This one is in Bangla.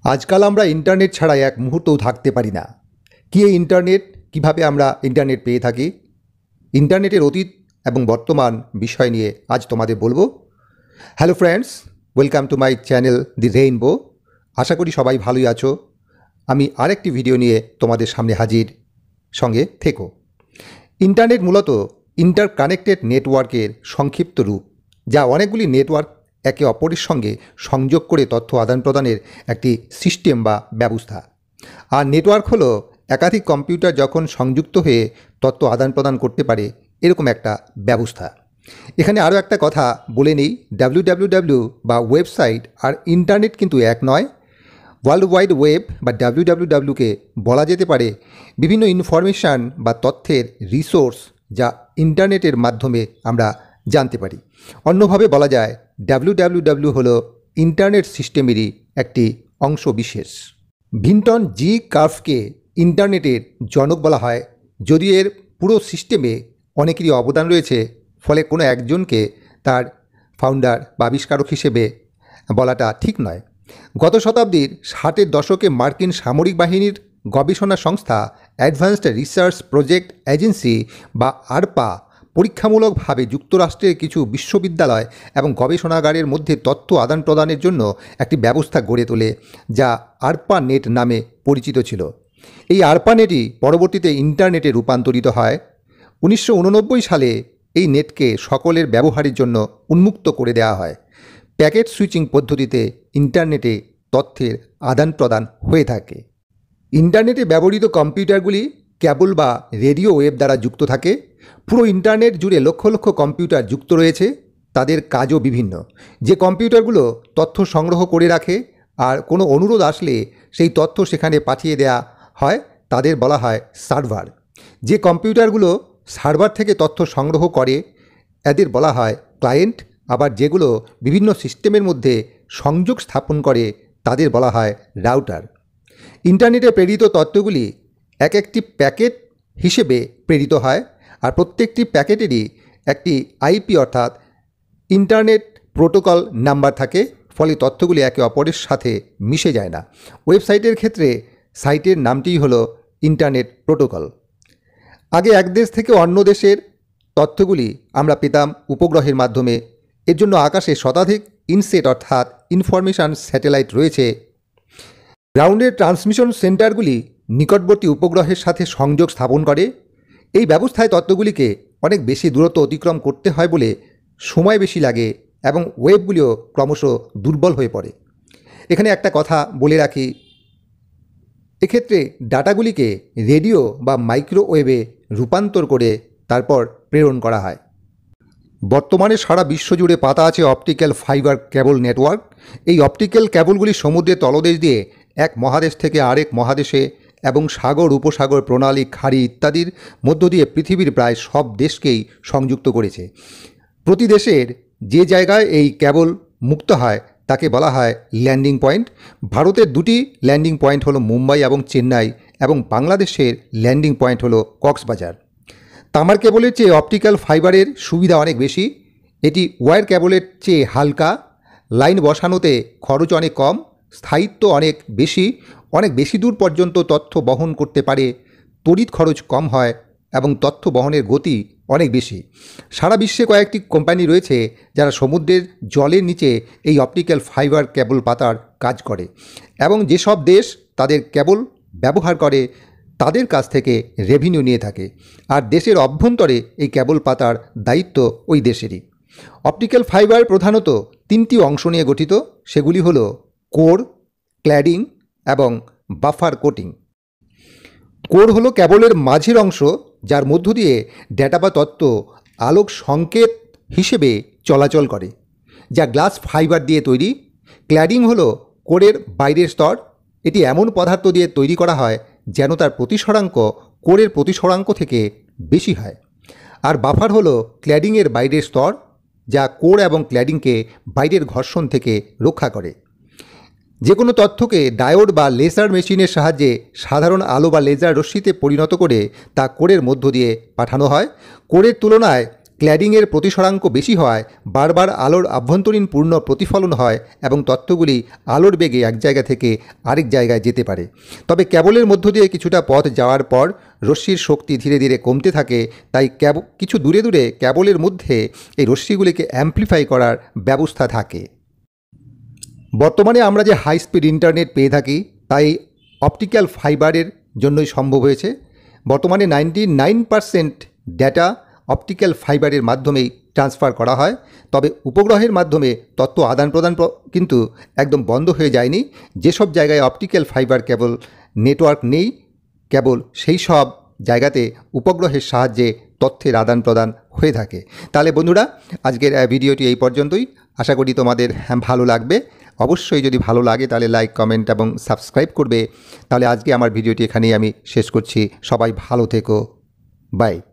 আজকাল আমরা ইন্টারনেট ছাড়া এক মুহূর্তও থাকতে পারি না। কি এই ইন্টারনেট, কিভাবে আমরা ইন্টারনেট পেয়ে থাকি, ইন্টারনেটের অতীত এবং বর্তমান বিষয় নিয়ে আজ তোমাদের বলবো। Hello friends, welcome to my channel the rainbow. আশা করি সবাই ভালোই আছো। আমি আরেকটি ভিডিও নিয়ে তোমাদের সামনে হাজির, সঙ্গে থেকো। ইন্টারনেট মূলত ইন্টারকানেক্টেড নেটওয়ার্কের সংক্ষিপ্ত রূপ, যা অনেকগুলি নেটওয়ার্ক একে অপরের সঙ্গে সংযোগ করে তথ্য আদান প্রদানের একটি সিস্টেম বা ব্যবস্থা। আর নেটওয়ার্ক হলো একাধিক কম্পিউটার যখন সংযুক্ত হয়ে তথ্য আদান প্রদান করতে পারে এরকম একটা ব্যবস্থা। এখানে আরও একটা কথা বলে নিই, ডাব্লিউডাব্লিউডাব্লিউ বা ওয়েবসাইট আর ইন্টারনেট কিন্তু এক নয়। ওয়ার্ল্ড ওয়াইড ওয়েব বা ডাব্লিউডাব্লিউডাব্লিউকে বলা যেতে পারে বিভিন্ন ইনফরমেশান বা তথ্যের রিসোর্স, যা ইন্টারনেটের মাধ্যমে আমরা জানতে পারি। অন্যভাবে বলা যায় ডাব্লিউডাব্লিউডাব্লিউ হলো ইন্টারনেট সিস্টেমেরই একটি অংশ বিশেষ। ভিন্টন জি কার্ভকে ইন্টারনেটের জনক বলা হয়, যদিও এর পুরো সিস্টেমে অনেকেরই অবদান রয়েছে, ফলে কোনো একজনকে তার ফাউন্ডার বা আবিষ্কারক হিসেবে বলাটা ঠিক নয়। গত শতাব্দীর 60-এর দশকে মার্কিন সামরিক বাহিনীর গবেষণা সংস্থা অ্যাডভান্সড রিসার্চ প্রজেক্ট এজেন্সি বা আরপা পরীক্ষামূলকভাবে যুক্তরাষ্ট্রের কিছু বিশ্ববিদ্যালয় এবং গবেষণাগারের মধ্যে তথ্য আদান প্রদানের জন্য একটি ব্যবস্থা গড়ে তোলে, যা আরপা নেট নামে পরিচিত ছিল। এই আরপা নেটই পরবর্তীতে ইন্টারনেটে রূপান্তরিত হয়। 1989 সালে এই নেটকে সকলের ব্যবহারের জন্য উন্মুক্ত করে দেওয়া হয়। প্যাকেট সুইচিং পদ্ধতিতে ইন্টারনেটে তথ্যের আদান প্রদান হয়ে থাকে। ইন্টারনেটে ব্যবহৃত কম্পিউটারগুলি কেবল বা রেডিও ওয়েভ দ্বারা যুক্ত থাকে। পুরো ইন্টারনেট জুড়ে লক্ষ লক্ষ কম্পিউটার যুক্ত রয়েছে, তাদের কাজও বিভিন্ন। যে কম্পিউটারগুলো তথ্য সংগ্রহ করে রাখে আর কোনো অনুরোধ আসলে সেই তথ্য সেখানে পাঠিয়ে দেওয়া হয়, তাদের বলা হয় সার্ভার। যে কম্পিউটারগুলো সার্ভার থেকে তথ্য সংগ্রহ করে এদের বলা হয় ক্লায়েন্ট। আবার যেগুলো বিভিন্ন সিস্টেমের মধ্যে সংযোগ স্থাপন করে তাদের বলা হয় রাউটার। ইন্টারনেটে প্রেরিত তথ্যগুলি এক একটি প্যাকেট হিসেবে প্রেরিত হয়, আর প্রত্যেকটি প্যাকেটেরই একটি আইপি অর্থাৎ ইন্টারনেট প্রোটোকল নাম্বার থাকে, ফলে তথ্যগুলি একে অপরের সাথে মিশে যায় না। ওয়েবসাইটের ক্ষেত্রে সাইটের নামটিই হলো ইন্টারনেট প্রোটোকল। আগে এক দেশ থেকে অন্য দেশের তথ্যগুলি আমরা পেতাম উপগ্রহের মাধ্যমে। এর জন্য আকাশে শতাধিক ইনসেট অর্থাৎ ইনফরমেশান স্যাটেলাইট রয়েছে। গ্রাউন্ডের ট্রান্সমিশন সেন্টারগুলি নিকটবর্তী উপগ্রহের সাথে সংযোগ স্থাপন করে। এই ব্যবস্থায় তথ্যগুলিকে অনেক বেশি দূরত্ব অতিক্রম করতে হয় বলে সময় বেশি লাগে এবং ওয়েবগুলিও ক্রমশ দুর্বল হয়ে পড়ে। এখানে একটা কথা বলে রাখি, এক্ষেত্রে ডাটাগুলিকে রেডিও বা মাইক্রোওয়েভে রূপান্তর করে তারপর প্রেরণ করা হয়। বর্তমানে সারা বিশ্বজুড়ে পাতা আছে অপটিক্যাল ফাইবার কেবল নেটওয়ার্ক। এই অপটিক্যাল কেবলগুলি সমুদ্রের তলদেশ দিয়ে এক মহাদেশ থেকে আরেক মহাদেশে এবং সাগর, উপসাগর, প্রণালী, খাড়ি ইত্যাদির মধ্য দিয়ে পৃথিবীর প্রায় সব দেশকেই সংযুক্ত করেছে। প্রতি দেশের যে জায়গায় এই কেবল মুক্ত হয় তাকে বলা হয় ল্যান্ডিং পয়েন্ট। ভারতের দুটি ল্যান্ডিং পয়েন্ট হলো মুম্বাই এবং চেন্নাই, এবং বাংলাদেশের ল্যান্ডিং পয়েন্ট হলো কক্সবাজার। তামার কেবলের চেয়ে অপটিক্যাল ফাইবারের সুবিধা অনেক বেশি। এটি ওয়্যার কেবলের চেয়ে হালকা, লাইন বসানোতে খরচ অনেক কম, স্থায়িত্ব অনেক বেশি দূর পর্যন্ত তথ্য বহন করতে পারে, তড়িৎ খরচ কম হয় এবং তথ্য বহনের গতি অনেক বেশি। সারা বিশ্বে কয়েকটি কোম্পানি রয়েছে যারা সমুদ্রের জলের নিচে এই অপটিক্যাল ফাইবার কেবল পাতার কাজ করে, এবং যেসব দেশ তাদের কেবল ব্যবহার করে তাদের কাছ থেকে রেভিনিউ নিয়ে থাকে, আর দেশের অভ্যন্তরে এই কেবল পাতার দায়িত্ব ওই দেশেরই। অপটিক্যাল ফাইবার প্রধানত 3টি অংশ নিয়ে গঠিত। সেগুলি হলো কোর, ক্ল্যাডিং এবং বাফার কোটিং। কোর হলো কেবলের মাঝের অংশ, যার মধ্য দিয়ে ডেটা বা তথ্য আলোক সংকেত হিসেবে চলাচল করে, যা গ্লাস ফাইবার দিয়ে তৈরি। ক্ল্যাডিং হলো কোরের বাইরের স্তর। এটি এমন পদার্থ দিয়ে তৈরি করা হয় যেন তার প্রতিসরাঙ্ক কোরের প্রতিসরাঙ্ক থেকে বেশি হয়। আর বাফার হলো ক্ল্যাডিংয়ের বাইরের স্তর, যা কোর এবং ক্ল্যাডিংকে বাইরের ঘর্ষণ থেকে রক্ষা করে। যে কোনো তথ্যকে ডায়োড বা লেজার মেশিনের সাহায্যে সাধারণ আলো বা লেজার রশ্মিতে পরিণত করে তা কোরের মধ্য দিয়ে পাঠানো হয়। কোরের তুলনায় ক্ল্যাডিংয়ের প্রতিসরাঙ্ক বেশি হওয়ায় বারবার আলোর আভ্যন্তরীণ পূর্ণ প্রতিফলন হয় এবং তথ্যগুলি আলোর বেগে এক জায়গা থেকে আরেক জায়গায় যেতে পারে। তবে ক্যাবলের মধ্য দিয়ে কিছুটা পথ যাওয়ার পর রশ্মির শক্তি ধীরে ধীরে কমতে থাকে, তাই কিছু দূরে দূরে ক্যাবলের মধ্যে এই রশ্মিগুলিকে অ্যাম্প্লিফাই করার ব্যবস্থা থাকে। বর্তমানে আমরা যে হাই স্পিড ইন্টারনেট পেয়ে থাকি তাই অপটিক্যাল ফাইবারের জন্যই সম্ভব হয়েছে। বর্তমানে 99% ডেটা অপটিক্যাল ফাইবারের মাধ্যমেই ট্রান্সফার করা হয়। তবে উপগ্রহের মাধ্যমে তথ্য আদান প্রদান কিন্তু একদম বন্ধ হয়ে যায়নি। যেসব জায়গায় অপটিক্যাল ফাইবার কেবল নেটওয়ার্ক নেই, কেবল সেই সব জায়গাতে উপগ্রহের সাহায্যে তথ্যের আদান প্রদান হয়ে থাকে। তাহলে বন্ধুরা, আজকের ভিডিওটি এই পর্যন্তই। আশা করি তোমাদের ভালো লাগবে। অবশ্যই যদি ভালো লাগে তাহলে লাইক, কমেন্ট এবং সাবস্ক্রাইব করবে। তাহলে আজকে আমার ভিডিওটি এখানেই আমি শেষ করছি। সবাই ভালো থেকো। বাই।